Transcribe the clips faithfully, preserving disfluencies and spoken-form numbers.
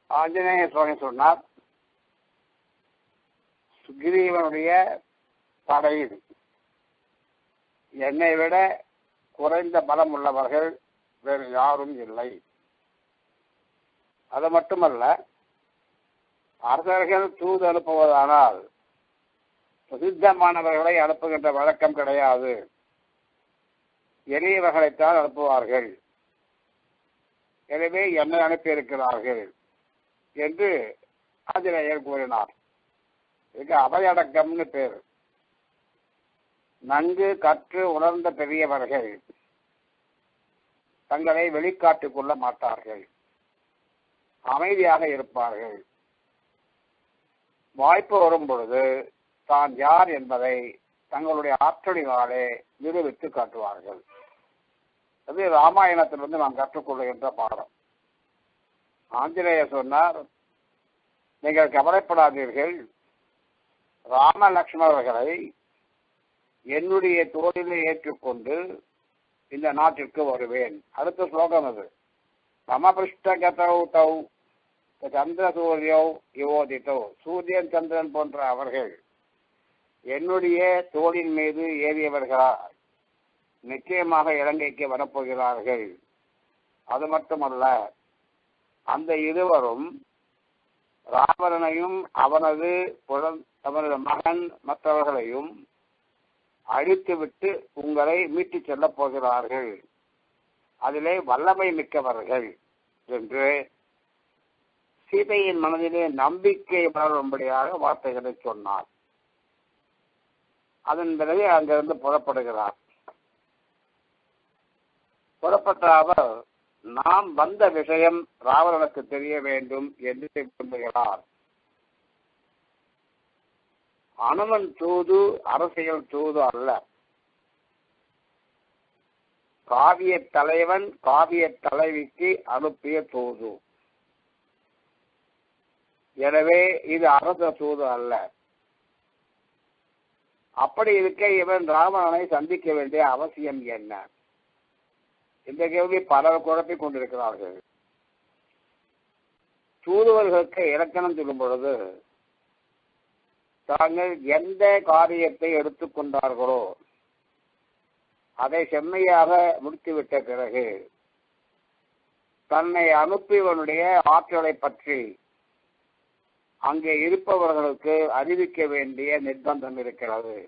ஆஞ்சநேய சுவாமி சொன்னார், சுக்ரீவனுடைய படையில் என்னை விட குறைந்த பலம் உள்ளவர்கள் வேறு யாரும் இல்லை. அது மட்டுமல்ல, அரசர்கள் தூது அனுப்புவதானால் பிரசித்தமானவர்களை அனுப்புகின்ற வழக்கம் கிடையாது, எளியவர்களைத்தான் அனுப்புவார்கள். எனவே என்னை அனுப்பியிருக்கிறார்கள் என்று ஆஞ்சநேயர் கூறினார். இதுக்கு அவையடக்கம்னு பேர். நன்கு கற்று உணர்ந்த பெரியவர்கள் தங்களை வெளிக்காட்டிக் கொள்ள மாட்டார்கள், அமைதியாக இருப்பார்கள். வாய்ப்பு வரும் பொழுது தான் யார் என்பதை தங்களுடைய ஆற்றலினாலே நிரூபித்து காட்டுவார்கள். அது ராமாயணத்திலிருந்து நாம் கற்றுக்கொள்கின்ற பாடம். ஆஞ்சநேயர் சொன்னார், நீங்கள் கவலைப்படாதீர்கள், ராம லட்சுமணர்களை என்னுடைய தோளிலே ஏற்றுக்கொண்டு இந்த நாட்டிற்கு வருவேன். அடுத்த ஸ்லோகம் அது. சமபிருஷ்டகதௌ தௌ சந்திர சூரியோ யுவோதித்தோ. சூரியன் சந்திரன் போன்ற அவர்கள் என்னுடைய தோளின் மீது ஏறியவர்களா நிச்சயமாக இலங்கைக்கு வரப்போகிறார்கள். அது மட்டுமல்ல, அந்த இருவரும் ராவணனையும் அவனது அவனது மகன் மற்றவர்களையும் அழித்துவிட்டு உங்களை மீட்டு செல்லப் போகிறார்கள். அதிலே வல்லமை மிக்கவர்கள் என்று சீதையின் மனதிலே நம்பிக்கை வளரும்படியாக வார்த்தைகளை சொன்னார். அதன் பிறகு அங்கிருந்து புறப்படுகிறார். புறப்பட்ட அவர் நாம் வந்த விஷயம் ராவணனுக்கு தெரிய வேண்டும் என்று விரும்புகிறார். அனுமன் தூது அரசியல் தூது அல்ல, காவிய தலைவன் காவிய தலைவிக்கு அனுப்பிய தூது. எனவே இது அரச தூது அல்ல. அப்படி இருக்க இவன் ராவணனை சந்திக்க வேண்டிய அவசியம் என்ன? இந்த கேள்வி பலர் குழப்பிக் கொண்டிருக்கிறார்கள். தூதுவர்களுக்கு இலக்கணம் சொல்லும் பொழுது தாங்கள் எந்த காரியத்தை எடுத்துக்கொண்டார்களோ அதை செம்மையாக முடித்துவிட்ட பிறகு தன்னை அனுப்பியவனுடைய ஆற்றலை பற்றி அங்கே இருப்பவர்களுக்கு அறிவிக்க வேண்டிய நிர்பந்தம் இருக்கிறது.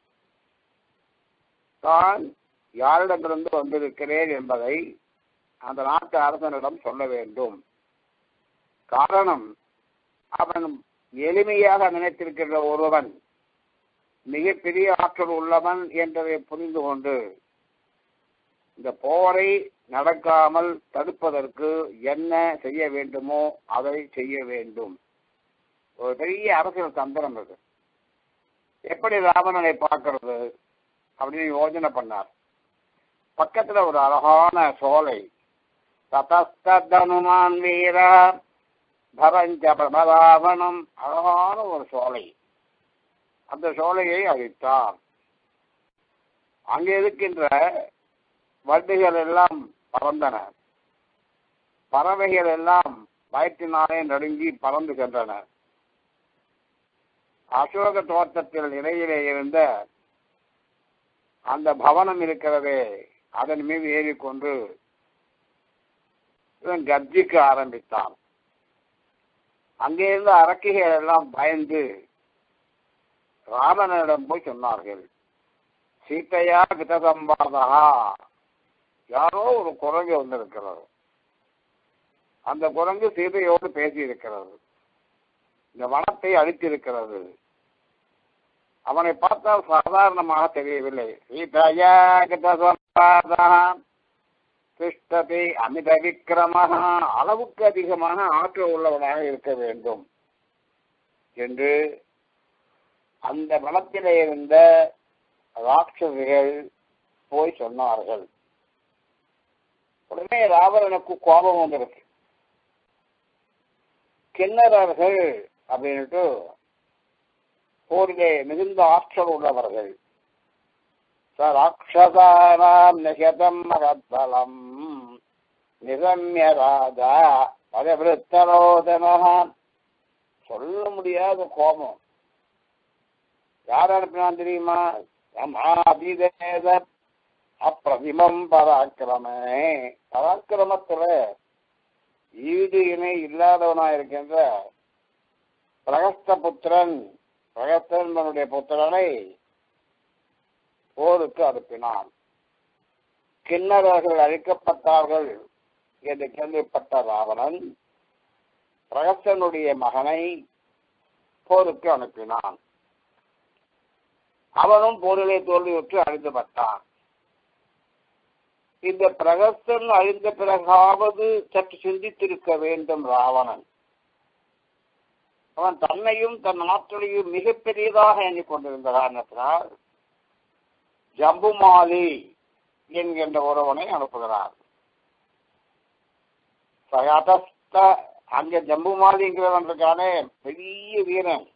தான் யாரிடமிருந்து வந்திருக்கிறேன் என்பதை அந்த நாட்டு அரசனிடம் சொல்ல வேண்டும். காரணம், அவன் எளிமையாக நினைத்திருக்கின்ற ஒருவன் மிகப்பெரிய ஆற்றல் உள்ளவன் என்பதை புரிந்து கொண்டு இந்த போரை நடக்காமல் தடுப்பதற்கு என்ன செய்ய வேண்டுமோ அதை செய்ய வேண்டும். ஒரு பெரிய அரசியல் தந்திரம் இருக்கு. எப்படி ராவணனை பார்க்கறது அப்படின்னு யோசனை பண்ணார். பக்கத்துல ஒரு அழகான சோலை, ததஸ்தனுமான் வீரா பரஞ்ச பிரபராவணம், அழகான ஒரு சோலை. அந்த சோலையை அழித்தார். அங்கே இருக்கின்ற வண்டுகள் எல்லாம் பறந்தன, பறவைகள் எல்லாம் பயத்தினாலே நடுங்கி பறந்து சென்றன. அசோக தோட்டத்தில் இடையிலே இருந்த அந்த பவனம் இருக்கிறதே, அதன் மீது ஏறிக்கொண்டு கர்ஜிக்க ஆரம்பித்தான். அங்கே இருந்த அரக்கிகள் எல்லாம் பயந்து ராவணனிடம் போய் சொன்னார்கள், சீத்தையா கிதசம்பாதா, யாரோ ஒரு குரங்கு வந்திருக்கிறது, அந்த குரங்கு சீதையோடு பேசி இருக்கிறது, இந்த வனத்தை அழித்திருக்கிறது. அவனை பார்த்தால் சாதாரணமாக தெரியவில்லை. சீதையா கிதசம்பாதா கிருஷ்ணத்தை அமித விக்கிரமாக, அளவுக்கு அதிகமான ஆற்றல் உள்ளவனாக இருக்க வேண்டும் என்று அந்த வனத்திலே இருந்த ராட்சசிகள் போய் சொன்னார்கள். உடனே ராவணனுக்கு கோபம் வந்திருக்கு. கிண்ணறர்கள் அப்படின்ட்டு போரிலே மிகுந்த ஆற்றல் உள்ளவர்கள், ராட்சசானாம் நிகதம் மகத்பலம் நிரம்ய ராஜா அதே விருத்தரோதனகான் சொல்ல முடியாத கோபம். யார் அனுப்பினான் தெரியுமா? அதிதேத அப்பிரதிமம் பராக்கிரமே. பராக்கிரமத்துல ஈடு இணை இல்லாதவனா இருக்கின்ற பிரகஸ்த புத்திரன் பிரகஸ்தனுடைய புத்திரனை போருக்கு அனுப்பினான். கிண்ணறர்கள் அழிக்கப்பட்டார்கள் என்று கேள்விப்பட்ட ராவணன் பிரகஸ்தனுடைய மகனை போருக்கு அனுப்பினான். அவனும் போரிலே தோல்வியுற்று அழிந்துபட்டான். இந்த பிரகஸ்தன் அழிந்த பிறகாவது சற்று சிந்தித்திருக்க வேண்டும் ராவணன். அவன் தன்னையும் தன் ஆற்றலையும் மிகப்பெரியதாக எண்ணிக்கொண்டிருந்த காரணத்தினால் ஜம்புமாலி என்கின்ற ஒருவனை அனுப்புகிறார். அங்க ஜம்புமாலிங்கிறவன் இருக்கானே பெரிய வீரன்.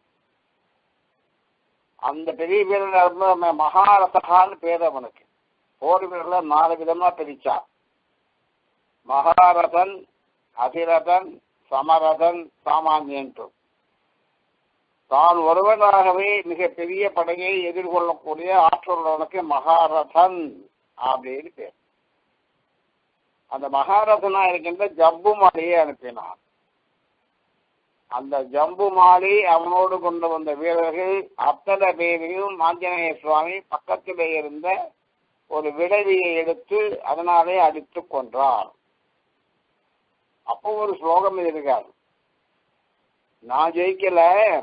அந்த பெரிய வீரன் மகாரசகான்னு பேர் அவனுக்கு. போர் வீரர்ல நாலு விதமா பிரிச்சான். மகாரதன், அதிரதன், சமரதன், சாமானியன். தான் ஒருவனாகவே மிக பெரிய படையை எதிர்கொள்ளக்கூடிய ஆற்றலுக்கு மகாரதன் அப்படின்னு பேர். அந்த மகாரதனா இருக்கின்ற ஜம்புமாலியை அனுப்பினான். அந்த ஜம்புமாலி அவனோடு கொண்டு வந்த வீரர்கள் அத்தனை பேரையும் ஆஞ்சநேய சுவாமி பக்கத்திலே இருந்த ஒரு விடவியை எடுத்து அதனாலே அடித்து கொன்றார். அப்போ ஒரு ஸ்லோகம் இருக்காது, நான் ஜெயிக்கல,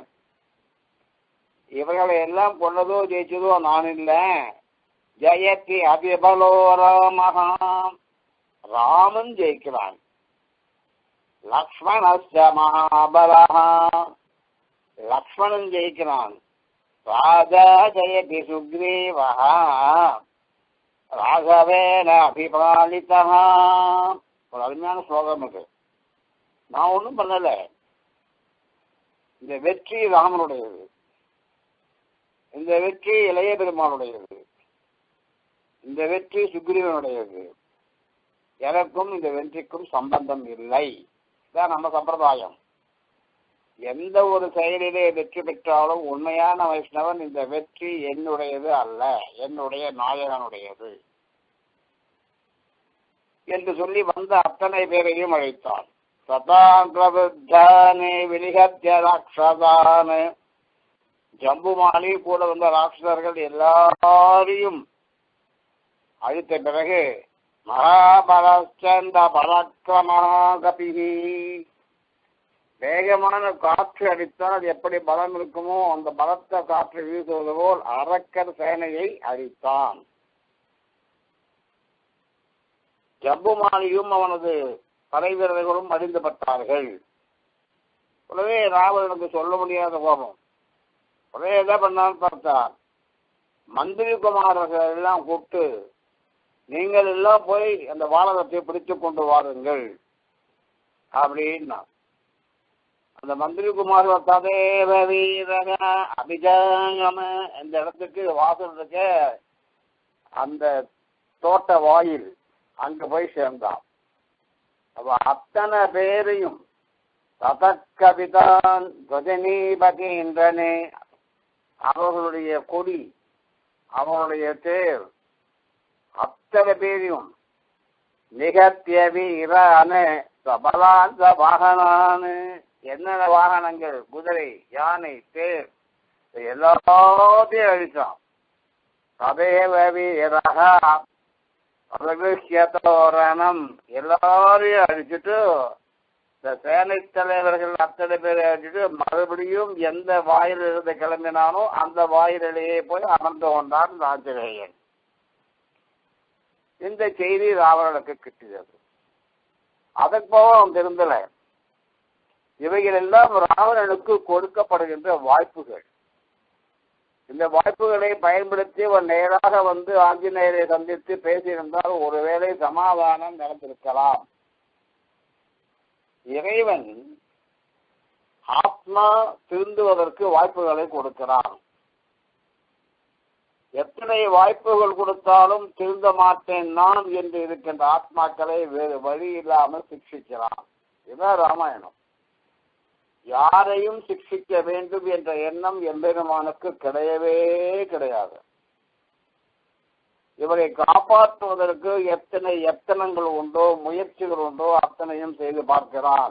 இவர்களை எல்லாம் கொண்டதோ ஜெயிச்சதோ நான் இல்லை, ஜெயத்தி அதிபலோ ராமஹா, ராமன் ஜெயிக்கிறான். லக்ஷ்மணஸ்ய மகாபலஹா, லக்ஷ்மணன் ஜெயிக்கிறான். ராஜா ஜெயதி சுக்ரீவஹா, ராகவேன அபிபாலிதா. ஒரு அருமையான ஸ்லோகம் இருக்கு. நான் ஒன்றும் பண்ணல, இந்த வெற்றி ராமனுடையது, இந்த வெற்றி இளைய பெருமானுடையது, இந்த வெற்றி சுக்ரீவனுடையது, எனக்கும் இந்த வெற்றிக்கும் சம்பந்தம் இல்லை. இதான் நம்ம சம்பிரதாயம். எந்த ஒரு செயலிலே வெற்றி பெற்றாலும் உண்மையான வைஷ்ணவன் இந்த வெற்றி என்னுடையது அல்ல, என்னுடைய நாயகனுடையது என்று சொல்லி வந்த அத்தனை பேரையும் அழைத்தான். சதாங்கிரபுத்தானே விலிகத்ய ராட்சதானே, ஜம்புமாலி கூட வந்த ராட்சதர்கள் எல்லாரையும் அழித்த பிறகு மகாபலச்சந்த பராக்கிரமகபிஹி, வேகமான காற்று அடித்தால் அது எப்படி பலம் இருக்குமோ அந்த பலத்த காற்று வீசுவது போல் அரக்கர் சேனையை அழித்தான். ஜம்புமாலியும் அவனது படை வீரர்களும் அழிந்துபட்டார்கள். உடனே ராவணனுக்கு சொல்ல முடியாத கோபம். உடனே என்ன பண்ணான்னு பார்த்தார், மந்திரி குமாரர்கள் எல்லாம் கூப்பிட்டு நீங்கள் எல்லாம் போய் அந்த வானரத்தை பிடித்து கொண்டு வாருங்கள் அப்படின்னா, அந்த மந்திரி குமார் ததேவ வீரக அபிஜாங்கம இந்த இடத்துக்கு வாசல் இருக்க அந்த தோட்ட வாயில் அங்க போய் சேர்ந்தான். அப்ப அத்தனை பேரையும் ததக்கபிதான் கஜனீபகேந்திரனே, அவர்களுடைய கொடி, அவர்களுடைய தேர், அத்தனை பேரையும் நிகத்திய வீரான சபலாந்த வாகனானு, என்னென்ன வாகனங்கள், குதிரை, யானை, தேர் எல்லாத்தையும் அழிச்சான். ததேவ வீரக அவர்களும் எல்லாரையும் அழிச்சுட்டு இந்த சேனை தலைவர்கள் அத்தனை பேரை அழிச்சுட்டு மறுபடியும் எந்த வாயிலிருந்து கிளம்பினானோ அந்த வாயிலேயே போய் அமர்ந்து கொண்டான் ஆஞ்சநேயன். இந்த செய்தி ராவணனுக்கு கிட்டியது. அதற்கு போக அவன் திருந்தல. இவைகள் எல்லாம் ராவணனுக்கு கொடுக்கப்படுகின்ற வாய்ப்புகள். இந்த வாய்ப்புகளை பயன்படுத்தி அவன் நேராக வந்து ஆஞ்சநேயரை சந்தித்து பேசியிருந்தால் ஒருவேளை சமாதானம் நடந்திருக்கலாம். இறைவன் ஆத்மா திருந்துவதற்கு வாய்ப்புகளை கொடுக்கிறான். எத்தனை வாய்ப்புகள் கொடுத்தாலும் திருந்த மாட்டேன் நான் என்று இருக்கின்ற ஆத்மாக்களை வேறு வழி இல்லாமல் சிக்ஷிக்கிறான். இதுதான் ராமாயணம். யாரையும் சிக்ஷிக்க வேண்டும் என்ற எண்ணம் எம்பெருமானுக்கு கிடையவே கிடையாது. இவரை காப்பாற்றுவதற்கு எத்தனை எத்தனங்கள் உண்டோ, முயற்சிகள் உண்டோ, அத்தனையும் செய்து பார்க்கிறான்.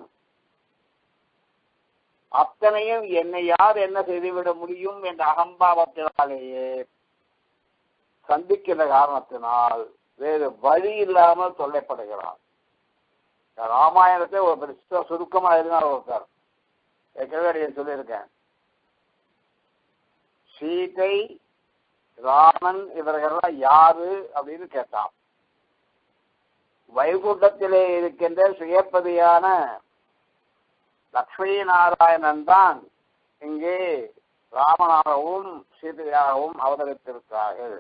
அத்தனையும் என்னை யார் என்ன செய்துவிட முடியும் என்ற அகம்பாவத்தினாலேயே சந்திக்கிற காரணத்தினால் வேறு வழி இல்லாமல் தொல்லைப்படுகிறான். ராமாயணத்தை ஒரு பெருசா சுருக்கமா இருந்தால் ஒருத்தர் ஏற்கனவே சொல்லியிருக்கேன். சீதை, ராமன் இவர்கள்லாம் யாரு அப்படின்னு கேட்டான். வைகுண்டத்திலே இருக்கின்ற சுயப்பதியான லக்ஷ்மி நாராயணன் தான் இங்கே ராமனாகவும் சீதையாகவும் அவதரித்திருக்கிறார்கள்.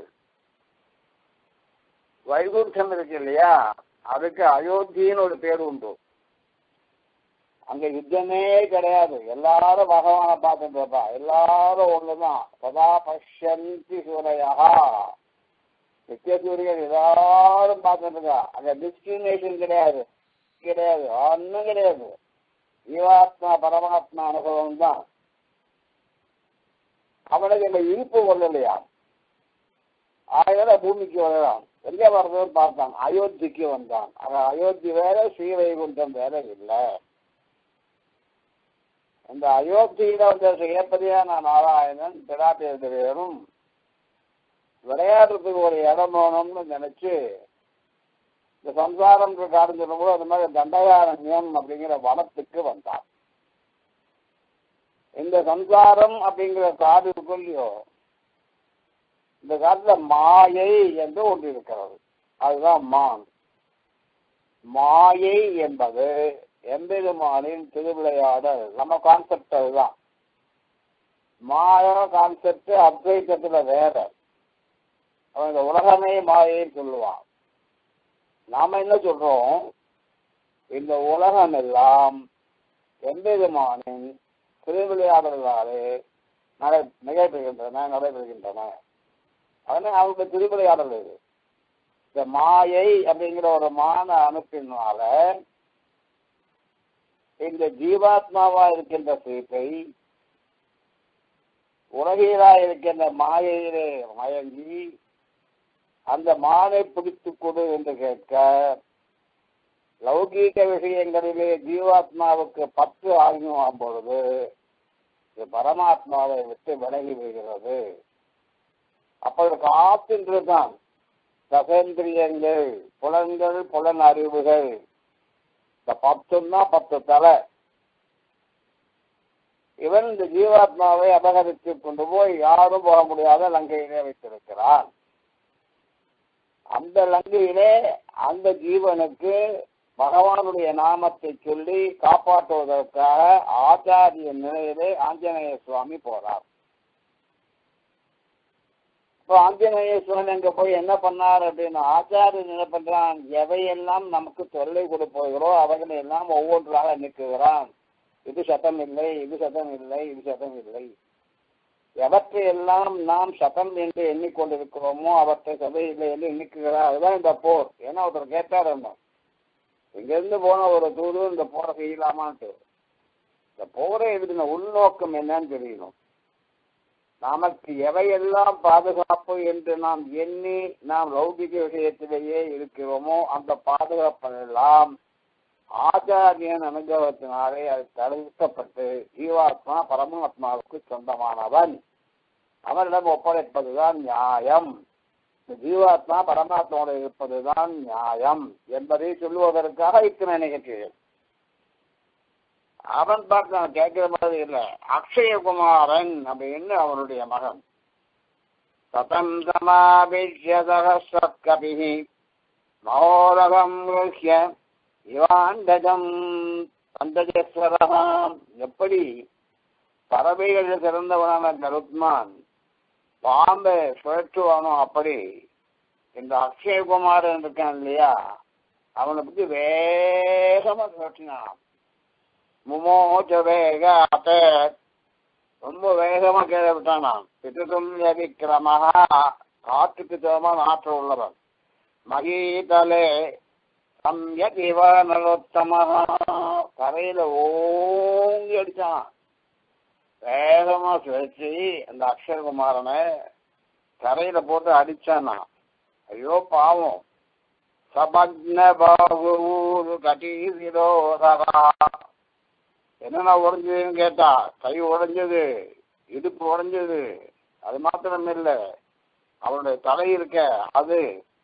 வைகுண்டம் இருக்கு இல்லையா, அதுக்கு அயோத்தின்னு ஒரு பேர் உண்டு. அங்க யுத்தமே கிடையாது. எல்லாரும் பகவானை பார்த்துட்டு இருப்பா. எல்லாரும் ஒண்ணுதான். சதா பஷ்யந்தி சூரையா, நித்திய சூரியன் எல்லாரும் பார்த்துட்டு இருக்கா. அங்க டிஸ்கிரிமினேஷன் கிடையாது கிடையாது ஒன்னும் கிடையாது. ஜீவாத்மா பரமாத்மா அனுபவம் தான். அவனுக்கு இந்த இருப்பு வரலையா, ஆயிரம் பூமிக்கு வரலாம். எங்க வர்றதுன்னு பார்த்தான். அயோத்திக்கு வந்தான். அவன் அயோத்தி வேற, ஸ்ரீவைகுண்டம் வேற இல்லை. இந்த அயோத்தியில வந்த சுயப்பதியான நாராயணன் பிராட்டியரும் விளையாடுறதுக்கு ஒரு இடம் வேணும்னு நினைச்சு இந்த சம்சாரம் காரணம் சொல்லும்போது அது மாதிரி தண்டகாரண்யம் அப்படிங்கிற வனத்துக்கு வந்தான். இந்த சம்சாரம் அப்படிங்கிற காடு இல்லையோ, இந்த காட்டுல மாயை என்று ஒன்று இருக்கிறது. அதுதான் மான். மாயை என்பது எம்பெருமானின் திருவிளையாடல். நம்ம கான்செப்ட் அதுதான். மாயா கான்செப்ட் அத்வைத்தத்துல வேற. அவன் இந்த உலகமே மாயைன்னு சொல்லுவான். நாம என்ன சொல்றோம், இந்த உலகம் எல்லாம் எம்பெருமானின் திருவிளையாடல்களாலே நடை நிகழ்பெறுகின்றன நடைபெறுகின்றன. அதனால அவருடைய திருவிளையாடல் இது. இந்த மாயை அப்படிங்கிற ஒரு மான அனுப்பினால இந்த ஜீவாத்மாவா இருக்கின்ற சீத்தை உலகிலா இருக்கின்ற மாயையிலே மயங்கி அந்த மானை பிடித்து கொடு என்று கேட்க, லௌகீக விஷயங்களிலே ஜீவாத்மாவுக்கு பற்று ஆகும் பொழுது இது பரமாத்மாவை விட்டு விலகி விடுகிறது. அப்படி காத்தின்றுதான் தசேந்திரியங்கள், புலன்கள், புலன் அறிவுகள், இந்த பத்துன்னா பத்து தலை. இவன் இந்த ஜீவாத்மாவை அபகரித்து கொண்டு போய் யாரும் போக முடியாத லங்கையிலே வைத்திருக்கிறான். அந்த லங்கையிலே அந்த ஜீவனுக்கு பகவானுடைய நாமத்தை சொல்லி காப்பாற்றுவதற்காக ஆச்சாரிய நிலையிலே ஆஞ்சநேய சுவாமி போறார். இப்போ ஆஞ்சநேய சுவாமி அங்க போய் என்ன பண்ணார் அப்படின்னா, ஆச்சாரியன் என்ன பண்றான், எவையெல்லாம் நமக்கு தொல்லை கொடுப்போகிறோ அவைகளை எல்லாம் ஒவ்வொன்றாக நீக்குகிறான். இது சத்தம் இல்லை, இது சத்தம் இல்லை, இது சத்தம் இல்லை. எவற்றையெல்லாம் நாம் சத்தம் என்று எண்ணிக்கொண்டிருக்கிறோமோ அவற்றை சதை இல்லை என்று எண்ணிக்கிறார். அதுதான் இந்த போர். ஏன்னா ஒருத்தர் கேட்டார், என்ன இங்கிருந்து போன ஒரு தூது இந்த போரை செய்யலாமான்ட்டு. இந்த போரை எழுதின உள்நோக்கம் என்னன்னு தெரியணும். நமக்கு எவையெல்லாம் பாதுகாப்பு என்று நாம் எண்ணி நாம் லௌகிக விஷயத்திலேயே இருக்கிறோமோ அந்த பாதுகாப்பெல்லாம் ஆச்சாரியன் அனுபவத்தினாலே அது தடுக்கப்பட்டு ஜீவாத்மா பரமாத்மாவுக்கு சொந்தமானவன், அவனிடம் ஒப்படைப்பதுதான் நியாயம். ஜீவாத்மா பரமாத்மாவோடு இருப்பதுதான் நியாயம் என்பதை சொல்லுவதற்காக இத்தனை நிகழ்ச்சிகள். அவன் பார்த்து நான் கேட்கிற மாதிரி இல்லை. அக்ஷயகுமாரன் அப்படின்னு அவனுடைய மகன். சதம் சமாபிஷதகி மகோரகம் இவாண்டஜம் பந்தஜேஸ்வரம். எப்படி பறவைகளில் சிறந்தவனான கருத்மான் பாம்பை சுழற்றுவானோ அப்படி இந்த அக்ஷயகுமாரன் இருக்கான் இல்லையா, அவனை பத்தி வேகமா சுழற்றினான். முமோச்ச வேக அத்த, ரொம்ப வேகமா கீழே விட்டானான். பிதுதும் விக்கிரமஹா, காற்றுக்கு தோமான ஆற்றல் உள்ளவன். மகீதலே சம்யக் இவ நரோத்தமஹா, தரையில ஓங்கி அடிச்சான். வேகமா சுழற்சி அந்த அக்ஷயகுமாரனை தரையில போட்டு அடிச்சானா. ஐயோ பாவம். சபக்ன பாபூர் கட்டீசிரோதரா. என்னன்னா உடஞ்சதுன்னு கேட்டா, கை உடைஞ்சது, இடுப்பு உடைஞ்சது. அது மாத்திரம் இல்லை, அவனுடைய தலை இருக்க அது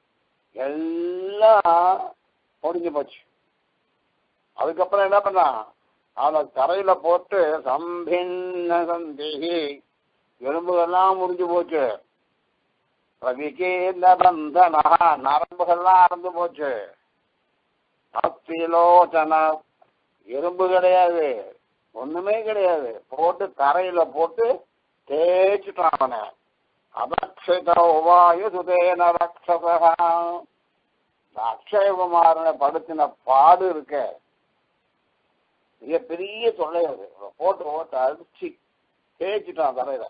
எல்லாம் ஒடிஞ்சு போச்சு. அதுக்கப்புறம் என்ன பண்ணா, அவனை தரையில போட்டு சம்பின்ன சந்திகி, எலும்புகள்லாம் முடிஞ்சு போச்சு. பந்தனா, நரம்புகள்லாம் அறந்து போச்சு. அஸ்திலோச்சன, எலும்பு கிடையாது, ஒண்ணுமே கிடையாது. போட்டு தரையில போட்டு தேய்ச்சுட்டான் அவனை. அபக்ஷிதோவாயு சுதேன ரக்ஷசா. அக்ஷயகுமாரனை படுத்தின பாடு இருக்க மிக பெரிய தொல்லை. அது போட்டு போட்டு அடிச்சு தேய்ச்சிட்டான் தரையில.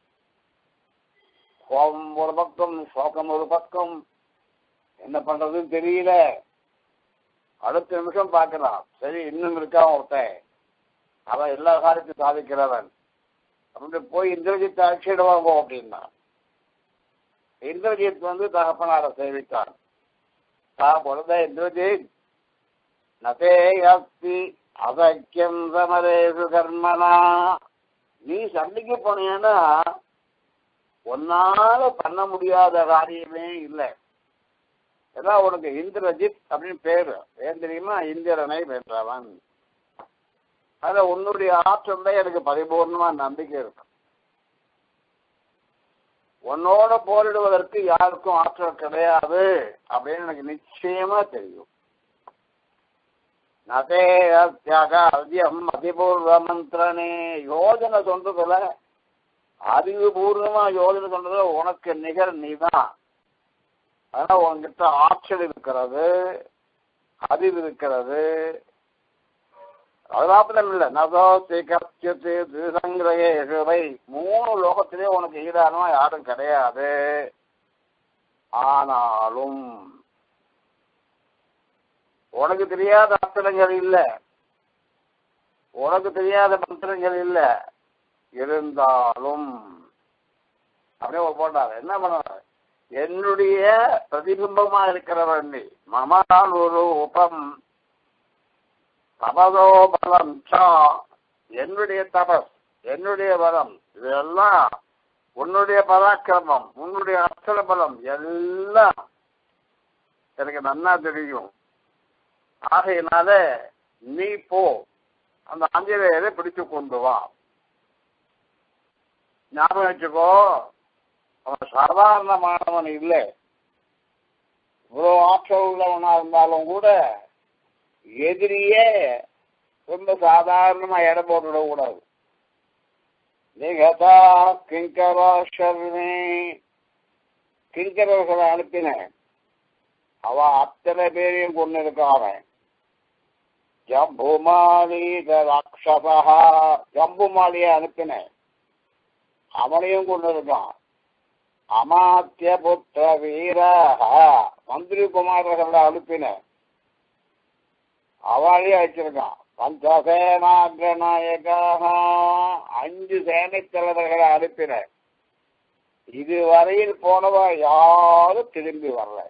கோபம் ஒரு பக்கம், சோகம் ஒரு பக்கம், என்ன பண்றதுன்னு தெரியல. அடுத்த நிமிஷம் பார்க்கலாம், சரி இன்னும் இருக்கான் ஒருத்தன், அவன் எல்லா காரியத்தையும் சாதிக்கிறவன் அப்படி போய் இந்திரஜித் அழைச்சிடுவாங்க அப்படின்னா. இந்திரஜித் வந்து தகப்பனாரை சேவித்தான். தான் பொழுத இந்திரஜித் நதே அஸ்தி அசக்கியம் சமரேசு கர்மனா. நீ சண்டைக்கு போனீங்கன்னா ஒன்னால பண்ண முடியாத காரியமே இல்லை. ஏன்னா உனக்கு இந்திரஜித் அப்படின்னு பேரு, ஏன் தெரியுமா? இந்திரனை வென்றவன். அதுல உன்னுடைய ஆற்றல் தான் எனக்கு பரிபூர்ணமா நம்பிக்கை இருக்கு. உன்னோட போரிடுவதற்கு யாருக்கும் ஆற்றல் கிடையாது அப்படின்னு எனக்கு நிச்சயமா தெரியும். நதே அத்தியம் அதிபூர்வ மந்திரனே. யோஜனை சொல்றதுல, அறிவுபூர்வமா யோஜனை சொல்றதுல உனக்கு நிகர் நீதான். ஆனா உன்கிட்ட ஆற்றல் இருக்கிறது, அறிவு இருக்கிறது. அது மாத்திரம் இல்லை, நதோ சீக்கிரத்து திருசங்கிரகை, மூணு லோகத்திலே உனக்கு ஈடானவா யாரும் கிடையாது. ஆனாலும் உனக்கு தெரியாத அஸ்திரங்கள் இல்லை, உனக்கு தெரியாத மந்திரங்கள் இல்லை. இருந்தாலும் அப்படியே போட்டாரு. என்ன பண்ண, என்னுடைய பிரதிபிம்பமா இருக்கிறவன் நீ. மமான் ஒரு உபம் தபதோ பலம் சா. என்னுடைய தபஸ், என்னுடைய பலம், இதெல்லாம் உன்னுடைய பராக்கிரமம், உன்னுடைய அஸ்திர பலம் எல்லாம் எனக்கு நன்னா தெரியும். ஆகையினால நீ போ, அந்த ஆஞ்சநேயரை பிடிச்சு கொண்டு வா. ஞாபகம் வச்சுக்கோ, அவன் சாதாரணமானவன் இல்லை. இவ்வளோ ஆற்றல் உள்ளவனா இருந்தாலும் கூட எதிரியே ரொம்ப சாதாரணமா இடம் போட்டுவிட கூடாது. நிகதா கிங்கராஷர்மே, கிங்கரர்களை அனுப்பினேன். அவ அத்தனை பேரையும் கொண்டு இருக்கான். ஜம்புமாலி ராட்சசா, ஜம்புமாலியை அனுப்பினேன், அவனையும் கொண்டு இருக்கான். அமாத்திய புத்திர வீர, மந்திரி குமாரர்களை அனுப்பினேன், அவளையே அழிச்சிருக்கான். பஞ்சசேனாகிரநாயகாக, அஞ்சு சேனை தலைவர்களை அனுப்பினேன். இதுவரையில் போனவ யாரும் திரும்பி வரல.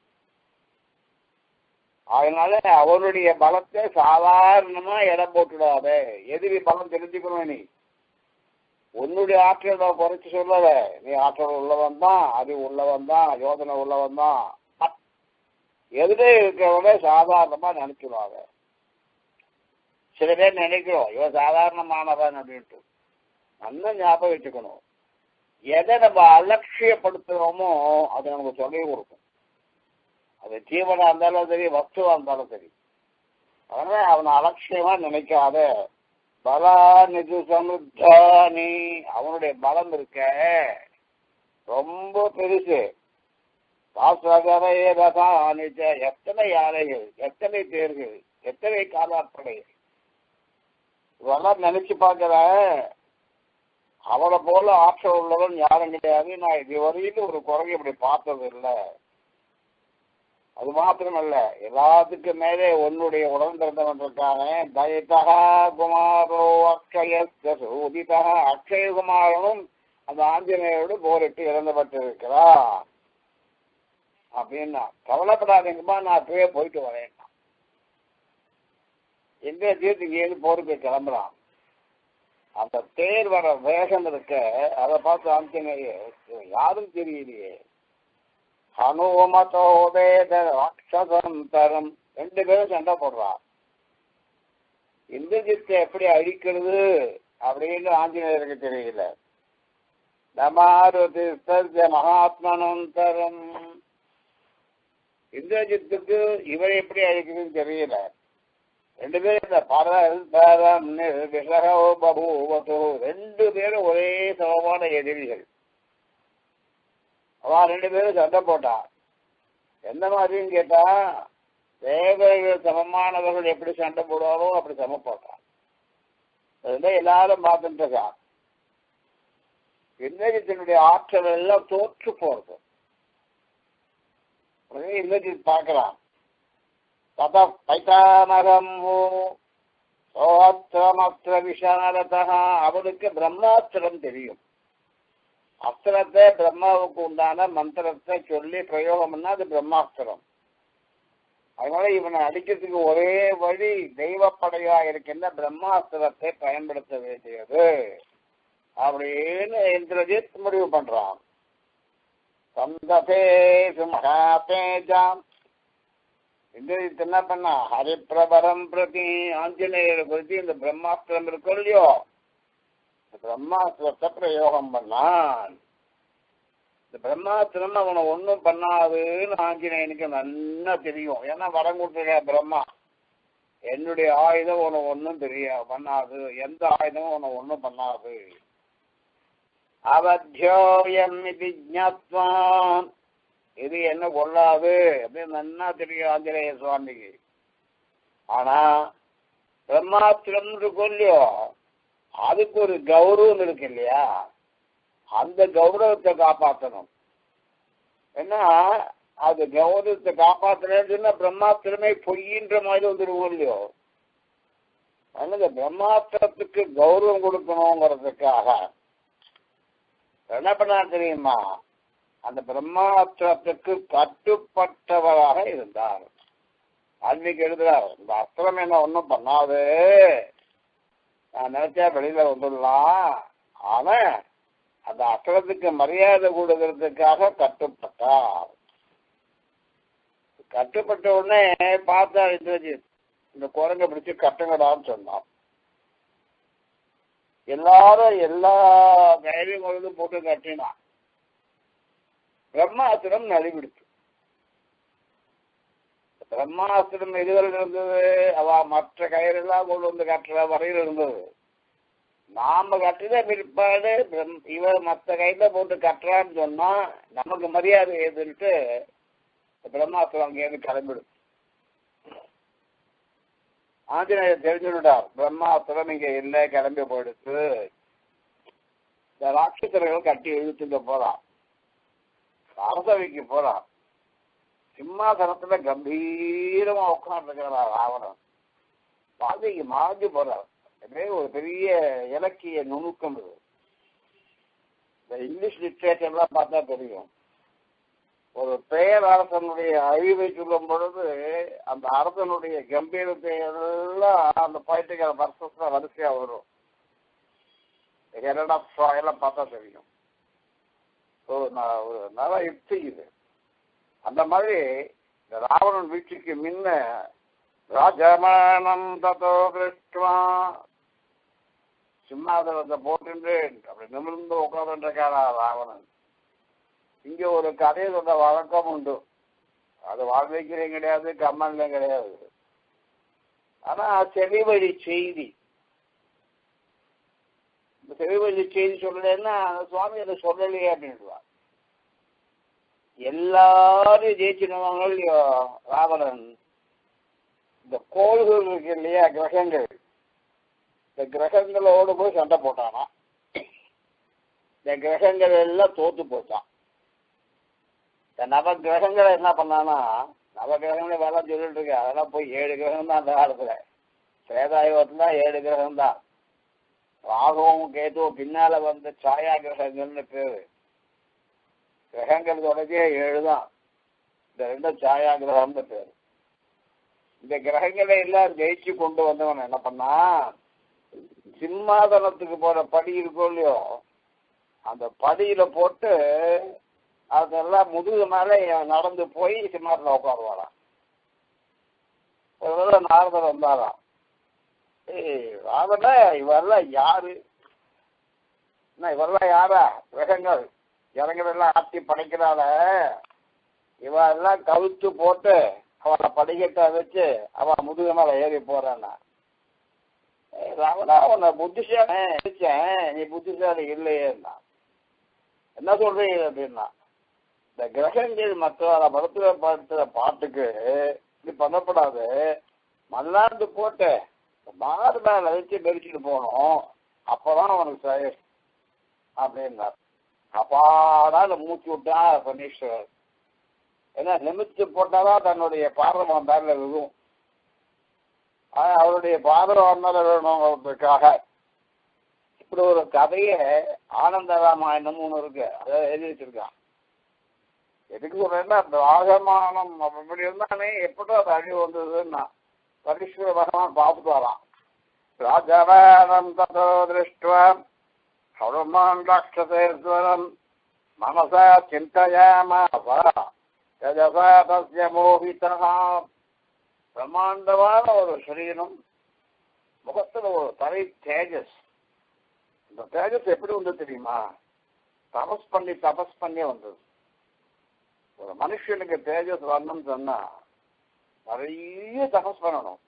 அதனால அவனுடைய பலத்தை சாதாரணமா இடம் போட்டுடாத. எதிரி பலம் தெரிஞ்சுக்கணும். நீ உன்னுடைய ஆற்றலை குறைச்சு சொல்லல. நீ ஆற்றல் உள்ளவன் தான், அறிவு உள்ளவன் தான், யோசனை உள்ளவன் தான். எதிரே இருக்கிறவங்க சாதாரணமா நினைச்சுடுவாங்க. சில பேர் நினைக்கிறோம் இவன் சாதாரணமானவன் அப்படின்ட்டு. நல்லா ஞாபகம் வச்சுக்கணும், எதை நம்ம அலட்சியப்படுத்துறோமோ அது நமக்கு சொல்லி கொடுக்கும். அது ஜீவனா இருந்தாலும் சரி, வஸ்துவா இருந்தாலும் சரி. அதனால அவனை அலட்சியமா நினைக்காத. பலா நிது சமுத்தானி, அவனுடைய பலம் இருக்க ரொம்ப பெருசு. எத்தனை யானைகள், எத்தனை தேர்கள், எத்தனை காலாப்படைகள், இதெல்லாம் நினைச்சு பார்க்கிற. அவனை போல ஆற்றல் உள்ளவன் யாரும் கிடையாது. நான் இதுவரையிலும் ஒரு குறைய இப்படி பார்த்தது இல்லை. அது மாத்திரமல்ல, எல்லாத்துக்கும் மேலே உன்னுடைய உடல் பிறந்தவன் இருக்கானே தயிதா குமாரோ அக்ஷயஸ்தூதிதா, அக்ஷயகுமாரனும் அந்த ஆஞ்சநேயரோடு போரிட்டு இறந்துபட்டிருக்கிறார் அப்படின்னா கவலைப்படாதீங்கப்பா, நான் அப்பவே போயிட்டு வரேன். எங்க தீர்த்துக்கு ஏது போருக்கு கிளம்புறான். அந்த தேர் வர வேகம் இருக்க அதை பார்த்து ஆஞ்சநேயர் யாரும் தெரியலையே, ஹனுமதோ வேத ராட்சசம் தரம், ரெண்டு பேரும் சண்டை போடுறான். இந்திரஜித்தை எப்படி அழிக்கிறது அப்படின்னு ஆஞ்சநேயருக்கு தெரியல. நமாருதி மகாத்மனம் தரம், இந்திரஜித்துக்கு இவரை எப்படி அழிக்கிறதுன்னு தெரியல. ரெண்டு பேரும் பரம் தரம் பபூவதோ, ரெண்டு பேரும் ஒரே சமமான எதிரிகள். அவன் ரெண்டு பேரும் சண்டை போட்டான். எந்த மாதிரின்னு கேட்டா, தேவர்கள் சமமானவர்கள் எப்படி சண்டை போடுவாரோ அப்படி சம போட்டான். அதுதான் எல்லாரும் பார்த்துட்டு இருக்கான். இந்திரஜித்தினுடைய ஆற்றல் எல்லாம் தோற்று போறது. இந்திரஜித் பார்க்கலாம். தத பைத்தாமரம் சோத்திரமத்திர விஷாலதா, அவனுக்கு பிரம்மாஸ்திரம் தெரியும். அஸ்திரத்தை பிரம்மாவுக்கு உண்டான மந்திரத்தை சொல்லி பிரயோகம் பண்ணா அது பிரம்மாஸ்திரம். அதனால இவனை அடிக்கிறதுக்கு ஒரே வழி தெய்வப்படையா இருக்கின்ற பிரம்மாஸ்திரத்தை பயன்படுத்த வேண்டியது அப்படின்னு இந்திரஜித் முடிவு பண்றான். சந்ததேசு மகாதேஜாம், இந்திரஜித் என்ன பண்ணா, ஹரிப்பிரபரம் பிரதி, ஆஞ்சநேயரை குறித்து இந்த பிரம்மாஸ்திரம் இருக்கும் இல்லையோ, பிரம்மாஸ்திரத்தை பிரயோகம் பண்ணான். இந்த பிரம்மாஸ்திரம் அவனை ஒன்றும் பண்ணாதுன்னு ஆஞ்சநேயனுக்கு நல்லா தெரியும். ஏன்னா வரம் கொடுத்துருக்க பிரம்மா, என்னுடைய ஆயுதம் உன ஒன்றும் தெரிய பண்ணாது, எந்த ஆயுதமும் உன ஒன்றும் பண்ணாது. அவத்தியோயம் இது ஞாத்வான், இது என்ன கொள்ளாது அப்படின்னு நல்லா தெரியும் ஆஞ்சநேய சுவாமிக்கு. ஆனா பிரம்மாஸ்திரம் கொல்லியோ அதுக்கு ஒரு கௌரவம் இருக்கு இல்லையா, அந்த கௌரவத்தை காப்பாற்றணும். ஏன்னா அது கௌரவத்தை காப்பாற்றலன்னு சொன்னா பிரம்மாஸ்திரமே பொய்யின்ற மாதிரி வந்துருவோம் இல்லையோ. அதனால பிரம்மாஸ்திரத்துக்கு கௌரவம் கொடுக்கணுங்கிறதுக்காக என்ன பண்ணா தெரியுமா, அந்த பிரம்மாஸ்திரத்துக்கு கட்டுப்பட்டவராக இருந்தார். அன்னைக்கு எழுதுறார், இந்த அஸ்திரம் என்ன ஒன்றும் பண்ணாது, நான் நினைச்சா வெளியில வந்துடலாம், அவன் அந்த அஸ்திரத்துக்கு மரியாதை கொடுக்கறதுக்காக கட்டுப்பட்டார். கட்டுப்பட்ட உடனே பார்த்தா இந்திரஜித், இந்த குரங்க பிடிச்சு கட்டுங்கடான்னு சொன்னான். எல்லாரும் எல்லா கையிலையும் கொண்டு போட்டு கட்டினான். பிரம்மாஸ்திரம் நலிவிடுச்சு. பிரம்மாஸ்திரம் எதுவரை இருந்தது, அவ மற்ற கயிறெல்லாம் கொண்டு வந்து கட்டுற வரையில் இருந்தது. நாம கட்டின பிற்பாடு இவர் மற்ற கையில போட்டு கட்டுறான்னு சொன்னா நமக்கு மரியாதை எதுன்ட்டு பிரம்மாஸ்திரம் அங்கேயிருந்து கிளம்பிடும். ஆஞ்சநேயர் தெரிஞ்சுட்டார், பிரம்மாஸ்திரம் இங்க இல்லை, கிளம்பி போயிடுச்சு. இந்த ராட்சசர்கள் கட்டி இழுத்துட்டு போறான், அரசவைக்கு போறான். சிம்மாசனத்துல கம்பீரமா உட்கார்ந்து இருக்கிறார் ராவணன். பாதைக்கு மாறி போறார். ஒரு பெரிய இலக்கிய நுணுக்கம் இது. இந்த இங்கிலீஷ் லிட்ரேச்சர்லாம் பார்த்தா தெரியும். ஒரு பெயர் அரசனுடைய அழிவை சொல்லும் பொழுது அந்த அரசனுடைய கம்பீரத்தை எல்லாம் அந்த பாயிட்டுக்கிற வருஷத்துல வரிசையா வரும். ஹெரட் ஆஃப் எல்லாம் பார்த்தா தெரியும். ஒரு நல்ல யுக்தி இது. அந்த மாதிரி இந்த ராவணன் வீழ்ச்சிக்கு முன்ன ராஜமானம் ததோ கிருஷ்ணா சிம்மாசனத்தை போட்டு அப்படி நிமிர்ந்து உட்காந்துருக்காரா ராவணன். இங்க ஒரு கதையை சொல்ற வழக்கம் உண்டு. அது வால்மீகிலையும் கிடையாது, கம்மன்லையும் கிடையாது. ஆனா செவி வழி செய்தி, இந்த செவி வழி செய்தி சொல்லலைன்னா சுவாமி அதை சொல்லலையே அப்படின்டுவா. எல்லாரும் ஜெயிச்சிடுவாங்க இல்லையோ ராவணன். இந்த கோள்கள் இருக்கு இல்லையா, கிரகங்கள், இந்த கிரகங்களோடு போய் சண்டை போட்டானா. இந்த கிரகங்கள் எல்லாம் தோத்து போச்சான். இந்த நவ கிரகங்களை என்ன பண்ணானா நவ கிரகங்களே வேலை சொல்லிட்டு இருக்கு. அதெல்லாம் போய் ஏழு கிரகம் தான் அந்த காலத்துல. சேதாயுகத்துல ஏழு கிரகம் தான். ராகுவும் கேதுவும் பின்னால வந்த சாயா கிரகங்கள்னு பேரு. கிரகங்கள் தொடங்கிய ஏழு தான். இந்த ரெண்டும் சாயா கிரகம்னு பேரு. இந்த கிரகங்களை எல்லாம் ஜெயிச்சு கொண்டு வந்தவன் என்ன பண்ணா, சிம்மாசனத்துக்கு போற படி இருக்கும் இல்லையோ, அந்த படியில போட்டு அதெல்லாம் முதுகு மேல நடந்து போய் சிம்மாசனம் உட்காருவாராம். ஒரு வேளை நாரதர் வந்தாராம். ஏய் ராவண, இவரெல்லாம் யாரு? என்ன இவரெல்லாம் யாரா? கிரகங்கள் ஜனங்களெல்லாம் ஆட்டி படைக்கிறாள, இவெல்லாம் கவிழ்த்து போட்டு அவளை படிக்கட்ட வச்சு அவன் முதுகு மேல ஏறி போறான்னா, ராவணா உன்னை புத்திசாலி நினைச்சேன், நீ புத்திசாலி இல்லையேன்னா. என்ன சொல்றீங்க அப்படின்னா, இந்த கிரகங்கள் மற்ற படத்துல படுத்துற பாட்டுக்கு இப்படி பண்ணப்படாது, மல்லாண்டு போட்டு மாறு மேல வச்சு மெரிச்சிட்டு போகணும், அப்பதான் அவனுக்கு சரி அப்படின்னார். அப்பாடால மூச்சு விட்டா பன்னீஸ்வரர். ஏன்னா நிமித்து போட்டாதான் தன்னுடைய பார்வம் மேல விழுவும். அவருடைய பார்வம் மேல விழணுங்கிறதுக்காக இப்படி ஒரு கதையை ஆனந்த ராமாயணம் ஒண்ணு இருக்கு, அதை எழுதி வச்சிருக்கான். எதுக்கு சொல்றேன்னா, ராகமானம் அப்படி இருந்தானே எப்படோ அது அழிவு வந்ததுன்னா பரீஸ்வர பகவான் பார்த்துட்டு வரான். ராஜவானம் ததோ திருஷ்டுவா ஹனுமான் ராட்சசேஸ்வரம் மனசா சிந்தயாமாசா யஜசா தஸ்ய மோகிதா. பிரம்மாண்டமான ஒரு சரீரம், முகத்துல ஒரு தலை தேஜஸ். இந்த தேஜஸ் எப்படி வந்தது தெரியுமா? தபஸ் பண்ணி தபஸ் பண்ணி வந்தது. ஒரு மனுஷனுக்கு தேஜஸ் வரணும்னு சொன்னா நிறைய தபஸ் பண்ணணும்.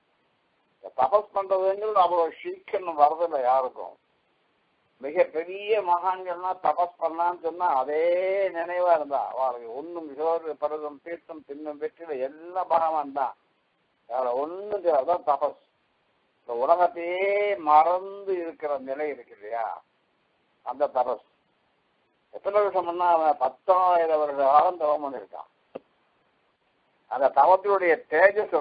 தபஸ் பண்றதுங்கிறது அவ்வளவு சீக்கிரம் வரதில்லை யாருக்கும். மிக பெரிய மகான்கள்னா தபஸ் பண்ணான்னு சொன்னா அதே நினைவா இருந்தா அவளுக்கு ஒன்னும் சோறு பருவம் தீர்த்தம் தின்னும் வெற்றில எல்லா பகவான் தான். அவளை ஒண்ணும் அதான் தபஸ். இந்த உலகத்தையே மறந்து இருக்கிற நிலை இருக்கு இல்லையா, அந்த தபஸ். எத்தனை வருஷம்னா அவன் பத்தாயிரம் வருஷ காலம் தவம் பண்ணிருக்கான். அந்த தவத்தினுடைய தேஜஸ்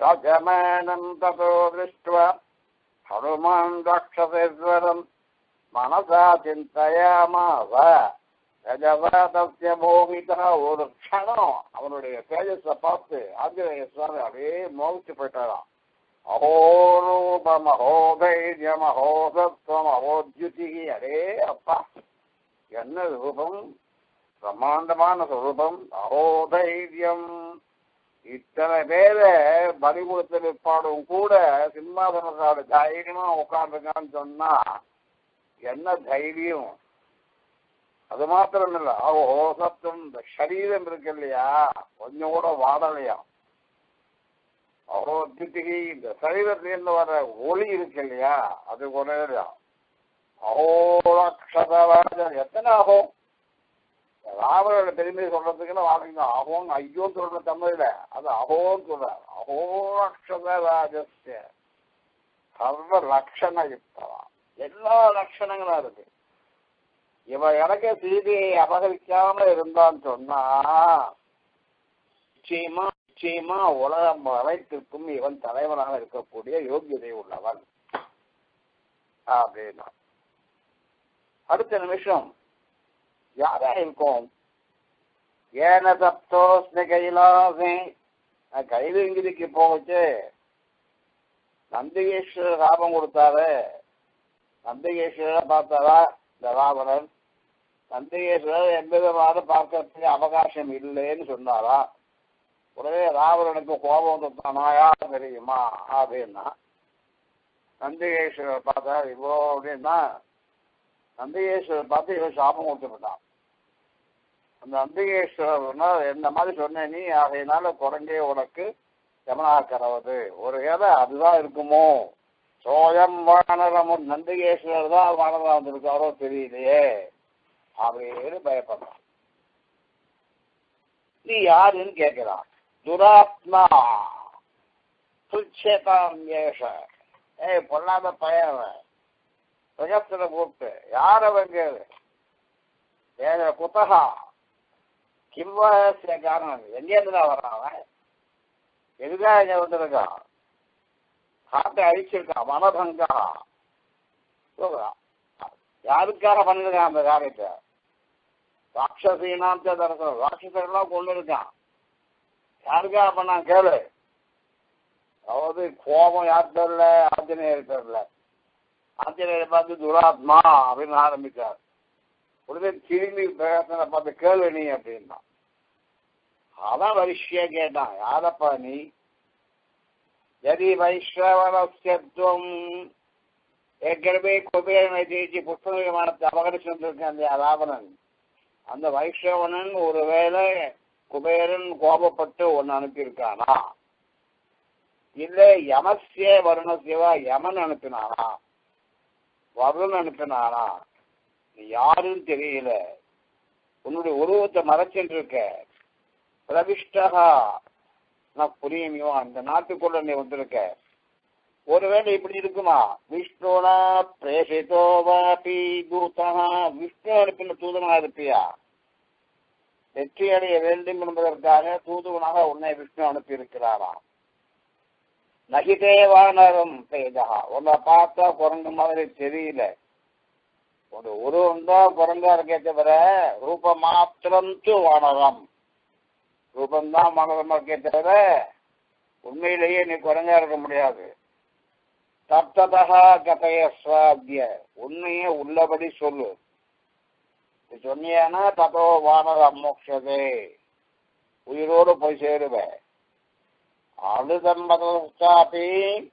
ஹனுமான் ராட்சசேஸ்வரம் மனசா சிந்தயாமாச யஜசா மோகிதா. ஒரு க்ஷணம் அவனுடைய தேஜஸை பார்த்து ஆஞ்சநேய சுவாமி அப்படியே மோகிச்சு போயிட்டாராம். அஹோரூபம் அஹோதைரியம் அஹோசத்வம் அஹோத்யுதி. அடே அப்பா, என்ன ரூபம், பிரம்மாண்டமான ரூபம், அஹோதைரியம். இத்தனை பேரை பலி கொடுத்த விற்பாடும் கூட சிம்மாசனத்தோட தைரியமா உட்காந்துருக்கான்னு சொன்னா என்ன தைரியம். அது மாத்திரம் இல்ல, அஹோசத்துவம். இந்த சரீரம் இருக்கு இல்லையா, கொஞ்சம் கூட வாடலையா. அஹோத்யுதிகி, இந்த சரீரத்திலிருந்து வர ஒளி இருக்கு இல்லையா, அது குறையா. அஹோராட்சசராஜன். எத்தனை ஆகும்? ராவணோட பெருமையை சொல்றதுக்குன்னு வாங்க அஹோன்னு ஐயோன்னு சொல்ற தமிழ்ல, அது அஹோன்னு சொல்றாரு. அஹோராட்சசராஜஸ்ய சர்வ லட்சண யுக்தவா. எல்லா லட்சணங்களும் இருக்கு. இவன் எனக்கு சீதையை அபகரிக்காம இருந்தான்னு சொன்னா நிச்சயமா நிச்சயமா உலகம் அனைத்திற்கும் இவன் தலைவனாக இருக்கக்கூடிய யோகியதை உள்ளவன் அப்படின்னா. அடுத்த நிமிஷம் யாரா இருக்கும்? ஏன தப்தோஸ்மி கைலாசே. கைலங்கிரிக்கு போச்சு நந்திகேஸ்வரர் சாபம் கொடுத்தாரு. நந்திகேஸ்வரரை பார்த்தாரா இந்த ராவணன்? நந்திகேஸ்வரர் எவ்விதமாக பார்க்கறதுக்கு அவகாசம் இல்லைன்னு சொன்னாரா? உடனே ராவணனுக்கு கோபம் வந்துட்டானா, யார் தெரியுமா அப்படின்னா நந்திகேஸ்வரர் பார்த்தா இவ்வளோ அப்படின்னா நந்திகேஸ்வரர் பார்த்து இவன் சாபம் கொடுத்துட்டான். அந்த நந்திகேஸ்வரர் என்ன மாதிரி சொன்ன நீ, ஆகையினால குறைஞ்சே உனக்கு யமனாக்கரவது ஒரு ஏதா அதுதான் இருக்குமோ. சோயம் வானரமும் நந்திகேஸ்வரர் தான் வானரா வந்திருக்காரோ தெரியலையே அப்படின்னு பயப்படுறான். நீ யாருன்னு கேட்கிறான். துராத்மா சுச்சேதாம் ஏஷ. ஏய் பொல்லாத பையன் பிரகத்துல கூப்பிட்டு யார் அவங்க ஏக குத்தகா கிம்வசிய காரணம் எங்கேருந்துதான் வர்றான் அவன்? எதுக்காக இங்க வந்திருக்கான்? காட்டை அழிச்சிருக்கான், வனபங்கா. யாருக்காக பண்ணிருக்கான் அந்த காரியத்தை? ராட்சசீனாம் தரசம், ராட்சசெல்லாம் கொண்டு இருக்கான். யாருக்காக பண்ணான் கேளு. அதாவது கோபம் யார் பேர்ல? ஆஞ்சநேயர் பேர்ல. ஆஞ்சநேயரை பார்த்து துராத்மா அப்படின்னு ஆரம்பிச்சார். உடனே திரும்பி பேசனை பார்த்து கேளு நீ அப்படின்னா. அதான் வரிசையா கேட்டான், யாரப்பா நீ? எதி வைஷ்ணவனத்துவம். ஏற்கனவே குபேரனை ஜெயிச்சு புஷ்ப விமானத்தை அபகரிச்சு வந்திருக்கான் அந்த ராவணன். அந்த வைஷ்ணவனன் ஒருவேளை குபேரன் கோபப்பட்டு ஒன்னு அனுப்பியிருக்கானா, இல்ல யமசிய வருணசிவா யமன் அனுப்பினானா, வருண் அனுப்பினானா? நீ யாருன்னு தெரியல, உன்னுடைய உருவத்தை மறைச்சிட்டு இருக்க. பிரவிஷ்டகா, நான் புரியுமையோ அந்த நாட்டுக்குள்ள நீ வந்திருக்க. ஒருவேளை இப்படி இருக்குமா? விஷ்ணுனா பிரேஷிதோவாபி தூதா, விஷ்ணு அனுப்பின தூதனா இருப்பியா? வெற்றி அடைய வேண்டும் என்பதற்காக தூதுவனாக உன்னை விஷ்ணு அனுப்பி இருக்கிறாராம். நகிதேவானரும் பேஜா, உன்னை பார்த்தா குரங்கு மாதிரி தெரியல. ஒரு உருவம் தான் குரங்கா இருக்கே தவிர ரூப மாத்திரம் து வானரம், ரூபந்தான் வானரமா இருக்கே தவிர உண்மையிலேயே நீ குரங்கா இருக்க முடியாது. தப்ததா கதையஸ்வாத்திய, உண்மையே உள்ளபடி சொல்லு. சொன்னியானா ததோ வானர மோக்ஷதே, உயிரோடு போய் சேருவேன். அழுதம்பதாபி,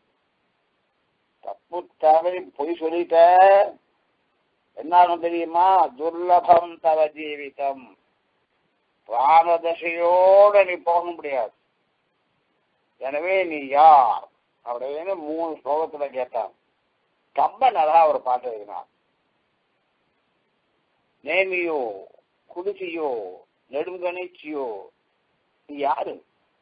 தப்பு தவறி பொய் சொல்லிட்ட. என்ன தெரியுமா? துர்லபம் தவ ஜீவிதம், பிராணதசையோட நீ போக முடியாது. எனவே நீ யார் அப்படின்னு மூணு ஸ்லோகத்துல கேட்டான். கம்பன் அதான் ஒரு பாட்டு எழுதினான். நேமியோ குடிசியோ நெடுங்கணிச்சியோ, நீ யாரு?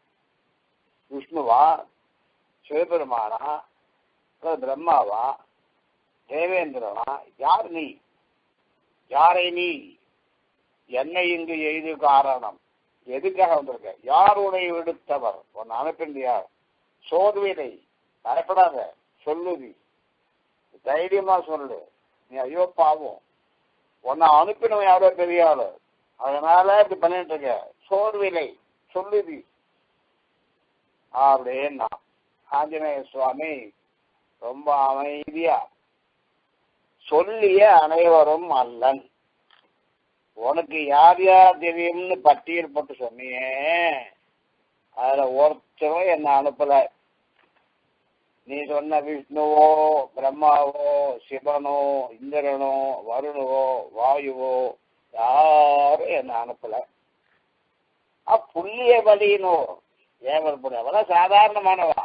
விஷ்ணுவா, சிவபெருமானா, பிரம்மாவா, தேவேந்திரனா? யார் நீ? யாரை நீ? என்னை இங்கு எய்து காரணம், எதுக்காக வந்திருக்க? யாருடைய விடுத்தவர்? உன்னை அனுப்பிண்டு யார்? சோர்விலை, பயப்படாத, சொல்லுதி, தைரியமா சொல்லு. நீ ஐயோ பாவம், உன்னை அனுப்பினவன் யாரோ பெரிய ஆளு, அதனால இப்படி பண்ணிட்டு இருக்க. சோர்விலை, சொல்லுதி அப்படின்னா. ஆஞ்சநேய சுவாமி ரொம்ப அமைதியா, சொல்லிய அனைவரும் அல்லன், உனக்கு யார் யார் தெரியும்னு பட்டியல் போட்டு சொன்னியே, அதுல ஒருத்தரும் என்ன அனுப்பல. நீ சொன்ன விஷ்ணுவோ பிரம்மாவோ சிவனோ இந்திரனோ வருணவோ வாயுவோ யாரும் என்ன அனுப்பல. புள்ளிய வழியினோ ஏவல் அவள சாதாரணமானவா?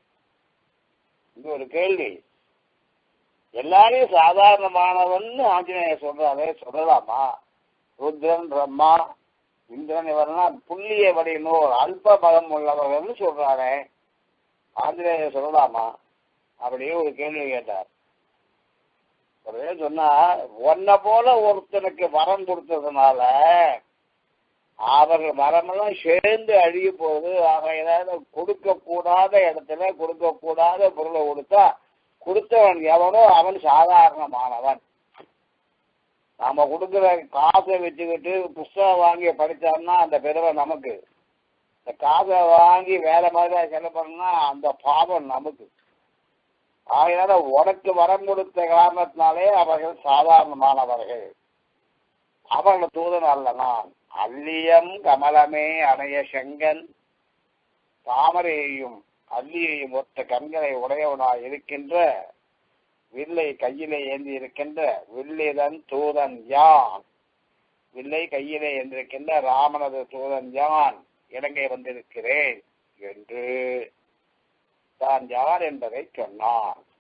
இது ஒரு கேள்வி. எல்லாரையும் சாதாரணமானவன் ஆஞ்சநேயர் சொல்றாரு, சொல்லலாமா? ருத்ரன் பிரம்மா இந்திரன் இவரெல்லாம் புள்ளிய வழியினோ அல்ப பலம் உள்ளவர்கள் சொல்றாரு, ஆஞ்சநேயர் சொல்லலாமா? அப்படியே ஒரு கேள்வி கேட்டார். ஒரே சொன்னா, ஒன்ன போல ஒருத்தனுக்கு வரம் கொடுத்ததுனால அவர்கள் வரமெல்லாம் சேர்ந்து அழிய போகுது. ஆக ஏதாவது கொடுக்க கூடாத இடத்துல கொடுக்க கூடாத பொருளை கொடுத்தா கொடுத்தவன் எவனோ அவன் சாதாரணமானவன். நாம கொடுக்குற காசை வச்சுக்கிட்டு புஸ்தகம் வாங்கி படித்தோம்னா அந்த பெருமை நமக்கு. இந்த காசை வாங்கி வேலை மாதிரி செலவு பண்ணா அந்த பாவம் நமக்கு. ஆகையால உனக்கு வரம் கொடுத்த காரணத்தினாலே அவர்கள் சாதாரணமானவர்கள். அவர்கள் தூதன் அல்ல நான். அல்லியம் கமலமே அணைய செங்கன், தாமரையையும் அல்லியையும் ஒத்த கண்களை உடையவனாய் இருக்கின்ற, வில்லை கையிலே ஏந்தி இருக்கின்ற வில்லிதன் தூதன் யான், வில்லை கையிலே ஏந்திருக்கின்ற ராமனது தூதன் யான் இலங்கை வந்திருக்கிறேன் என்று தான் யார் என்பதை சொன்னான்.